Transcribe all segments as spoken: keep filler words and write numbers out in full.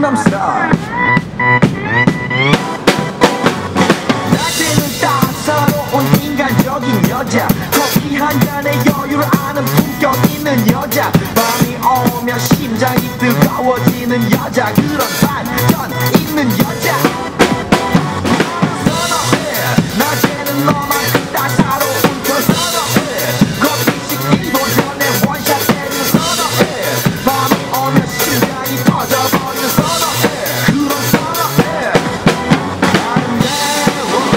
강남스타일. 낮에는 따사로운 인간적인 여자, 커피 한 잔에 여유를 아는 품격 있는 여자, 밤이 오면 심장이 뜨거워지는 여자, 그런 반전 있는 여자. 선어해 낮에는 너만큼 따사로운 그 선어해, 커피 식기도 전에 원샷 때리는 선어해, 밤이 오면 심장이 터져버리는 선어해, 그런 선어해. 아름다워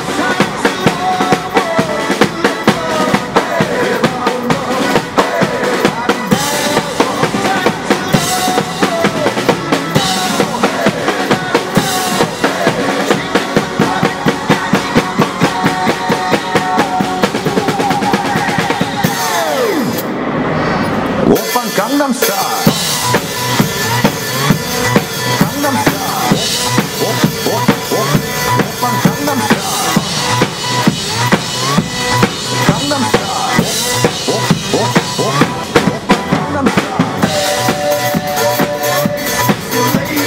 오빤 강남스타일. 강남스타일. 오, 오, 오, 오빤 강남스타일. 강남스타일. 오, 오, 오, 오빤 강남스타일. 오,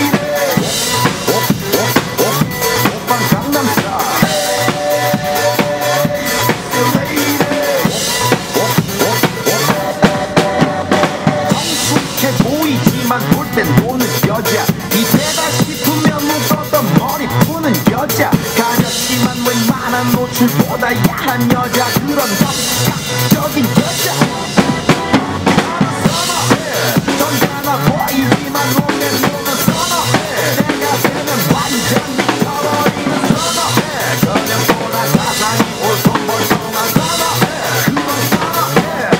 오, 오, 오빤 강남스타일. 보이지만 볼 땐 노는 여자, 이때다 싶으면 묶었던 머리 푸는 여자, 가렸지만 웬만한 노출보다 야한 여자, 그런 감각적인 여자. 선어해 전자나 보이지만 눈에 보면 선어해, 내가 되면 완전 미쳐버리는 선어해, 그냥 보다 가상이 올통벌통한 선어해, 그런 선어해.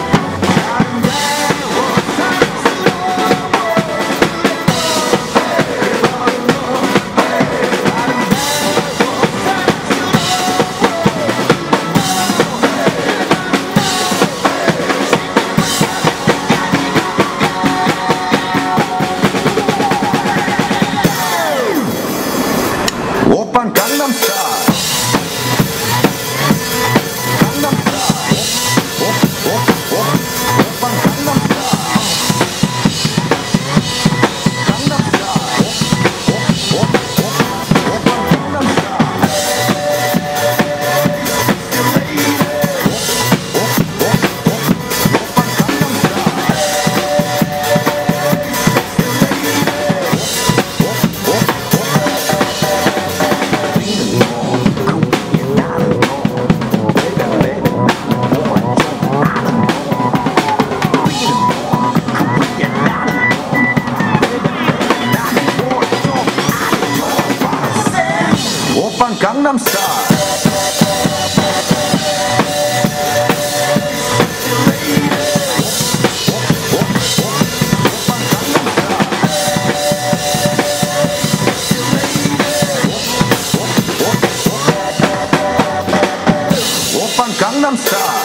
오빤 강남스타일. 강남스타일. 오, 오, 오, 오빤 강남스타일. 강남스타일. 오, 오, 오, 오빤 강남스타일. 오, 오, 오, 오빤 강남스타일. 오빤 강남스타일. 오빤 강남스타일.